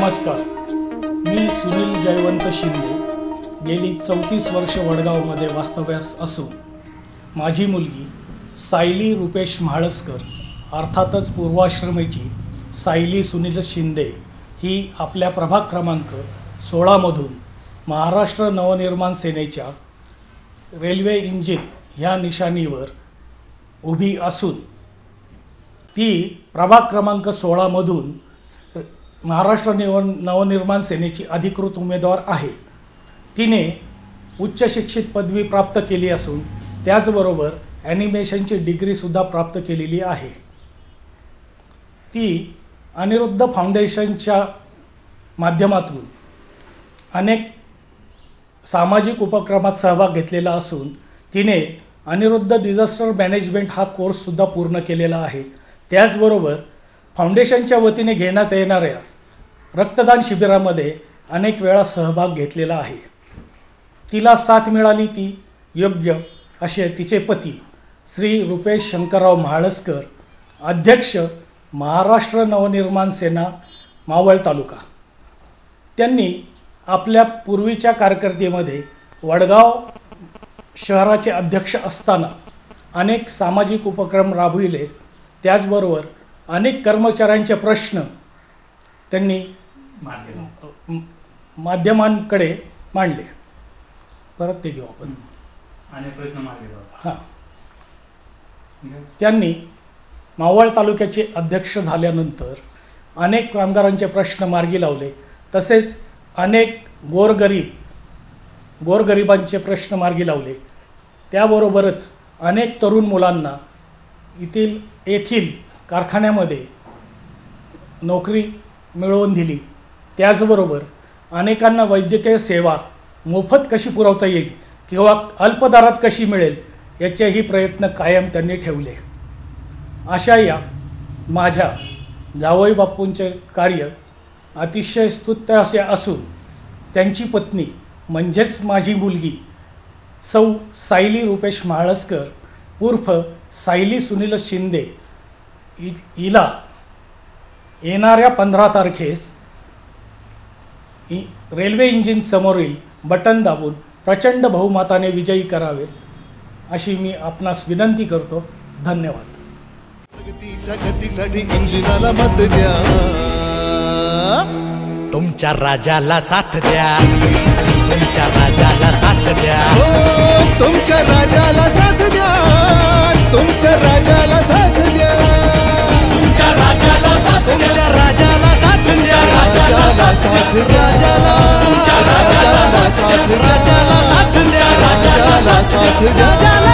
नमस्कार, मी सुनील जयवंत शिंदे गेली 34 वर्ष वडगावमध्ये वास्तव्यास असून माझी मुलगी सायली रुपेश म्हाळसकर अर्थातच पूर्वाश्रमीची सायली सुनील शिंदे ही आपल्या प्रभाग क्रमांक 16 मधून महाराष्ट्र नवनिर्माण सेनेच्या रेल्वे इंजिन ह्या निशाणीवर उभी असून ती प्रभाग क्रमांक 16 मधून महाराष्ट्र नवनिर्माण सेनेची अधिकृत उमेदवार आहे। तिने उच्च शिक्षित पदवी प्राप्त केली असून त्याचबरोबर ॲनिमेशनची डिग्रीसुद्धा प्राप्त केलेली आहे। ती अनिरुद्ध फाउंडेशनच्या माध्यमातून अनेक सामाजिक उपक्रमात सहभाग घेतलेला असून तिने अनिरुद्ध डिझास्टर मॅनेजमेंट हा कोर्ससुद्धा पूर्ण केलेला आहे। त्याचबरोबर फाउंडेशनच्या वतीने घेण्यात येणाऱ्या रक्तदान शिबिरामध्ये अनेक वेळा सहभाग घेतलेला आहे। तिला साथ मिळाली ती योग्य असे तिचे पती श्री रुपेश शंकरराव म्हाळसकर, अध्यक्ष महाराष्ट्र नवनिर्माण सेना मावळ तालुका। त्यांनी आपल्या पूर्वीच्या कारकिर्दीमध्ये वडगाव शहराचे अध्यक्ष असताना अनेक सामाजिक उपक्रम राबविले। त्याचबरोबर अनेक कर्मचाऱ्यांचे प्रश्न त्यांनी माध्यमांकडे मांडले। परत ते घेऊ आपण। अनेक प्रश्न मांडले। हां, त्यांनी मावळ तालुक्याचे अध्यक्ष झाल्यानंतर अनेक कामगारांचे प्रश्न मार्गी लावले, तसेच अनेक गोरगरिबांचे प्रश्न मार्गी लावले। त्याबरोबरच अनेक तरुण मुलांना येथील कारखान्यामध्ये नोकरी मिळवून दिली। त्याचबरोबर अनेकांना वैद्यकीय सेवा मोफत कशी पुरवता येईल किंवा अल्प दरात कशी मिळेल याचेही प्रयत्न कायम त्यांनी ठेवले। अशा या माझ्या जावई बापूंचे कार्य अतिशय स्तुत्य असे असून त्यांची पत्नी म्हणजेच माझी मुलगी सौ सायली रुपेश म्हाळसकर उर्फ सायली सुनील शिंदे हिला येणाऱ्या 15 तारखेस रेल्वे इंजिन समोरील बटन दाबून प्रचंड बहुमताने विजयी करावे अशी मी आपणास विनंती करतो। धन्यवाद। प्रगतीच्या गतीसाठी इंजिनाला मत द्या, तुमच्या राजाला साथ द्या, तुमच्या राजाला साथ द्या, तुमच्या राजाला साथ द्या, तुमच्या राजाला साथ द्या, तुमच्या राजाला साथ द्या, तुमच्या राजाला साथ द्या, राजाला साथ द्या, राजाला साथ द्या, राजाला साथ द्या, राजाला साथ द्या, राजाला साथ द्या,